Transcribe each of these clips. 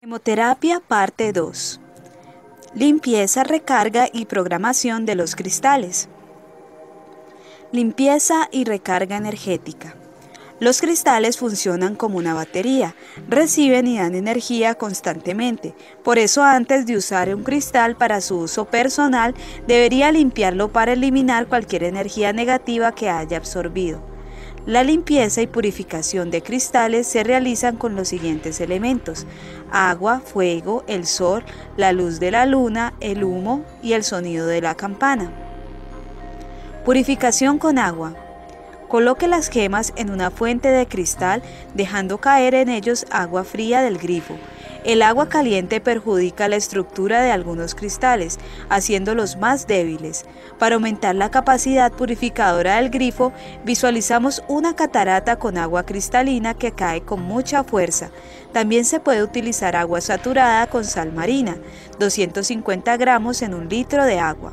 Hemoterapia parte 2. Limpieza, recarga y programación de los cristales. Limpieza y recarga energética. Los cristales funcionan como una batería, reciben y dan energía constantemente. Por eso, antes de usar un cristal para su uso personal, debería limpiarlo para eliminar cualquier energía negativa que haya absorbido. La limpieza y purificación de cristales se realizan con los siguientes elementos: agua, fuego, el sol, la luz de la luna, el humo y el sonido de la campana. Purificación con agua. Coloque las gemas en una fuente de cristal, dejando caer en ellos agua fría del grifo. El agua caliente perjudica la estructura de algunos cristales, haciéndolos más débiles. Para aumentar la capacidad purificadora del grifo, visualizamos una catarata con agua cristalina que cae con mucha fuerza. También se puede utilizar agua saturada con sal marina, 250 gramos en 1 litro de agua.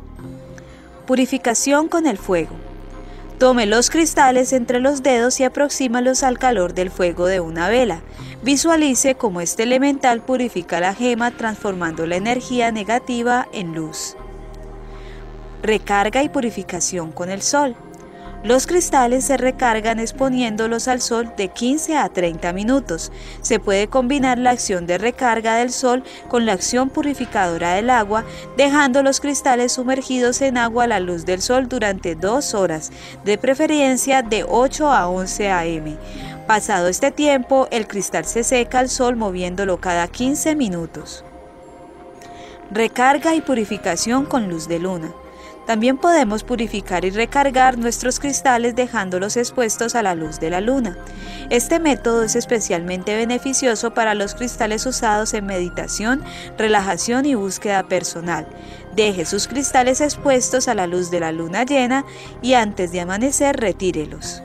Purificación con el fuego. Tome los cristales entre los dedos y aproxímalos al calor del fuego de una vela. Visualice cómo este elemental purifica la gema, transformando la energía negativa en luz. Recarga y purificación con el sol. Los cristales se recargan exponiéndolos al sol de 15 a 30 minutos. Se puede combinar la acción de recarga del sol con la acción purificadora del agua, dejando los cristales sumergidos en agua a la luz del sol durante 2 horas, de preferencia de 8 a 11 am. Pasado este tiempo, el cristal se seca al sol moviéndolo cada 15 minutos. Recarga y purificación con luz de luna. También podemos purificar y recargar nuestros cristales dejándolos expuestos a la luz de la luna. Este método es especialmente beneficioso para los cristales usados en meditación, relajación y búsqueda personal. Deje sus cristales expuestos a la luz de la luna llena y antes de amanecer retírelos.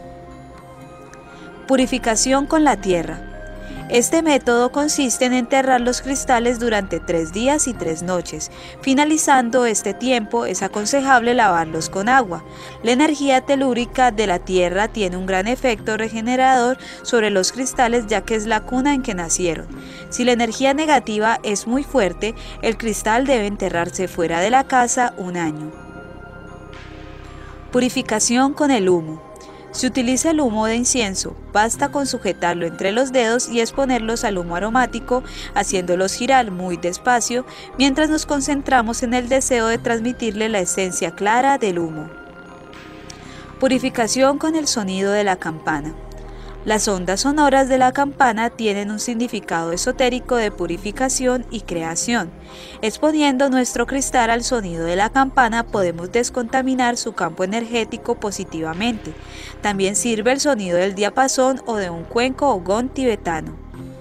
Purificación con la tierra. Este método consiste en enterrar los cristales durante 3 días y 3 noches. Finalizando este tiempo, es aconsejable lavarlos con agua. La energía telúrica de la tierra tiene un gran efecto regenerador sobre los cristales, ya que es la cuna en que nacieron. Si la energía negativa es muy fuerte, el cristal debe enterrarse fuera de la casa 1 año. Purificación con el humo. Se utiliza el humo de incienso, basta con sujetarlo entre los dedos y exponerlos al humo aromático, haciéndolos girar muy despacio, mientras nos concentramos en el deseo de transmitirle la esencia clara del humo. Purificación con el sonido de la campana. Las ondas sonoras de la campana tienen un significado esotérico de purificación y creación. Exponiendo nuestro cristal al sonido de la campana podemos descontaminar su campo energético positivamente. También sirve el sonido del diapasón o de un cuenco o gong tibetano.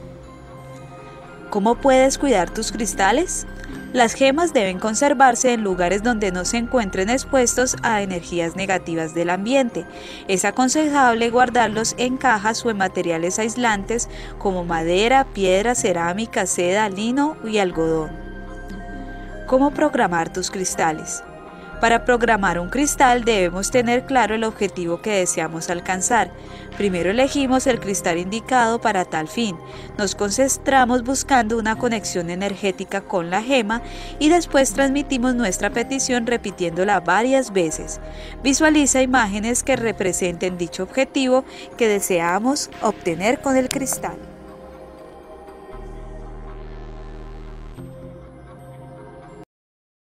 ¿Cómo puedes cuidar tus cristales? Las gemas deben conservarse en lugares donde no se encuentren expuestos a energías negativas del ambiente. Es aconsejable guardarlos en cajas o en materiales aislantes como madera, piedra, cerámica, seda, lino y algodón. ¿Cómo programar tus cristales? Para programar un cristal debemos tener claro el objetivo que deseamos alcanzar. Primero elegimos el cristal indicado para tal fin. Nos concentramos buscando una conexión energética con la gema y después transmitimos nuestra petición repitiéndola varias veces. Visualiza imágenes que representen dicho objetivo que deseamos obtener con el cristal.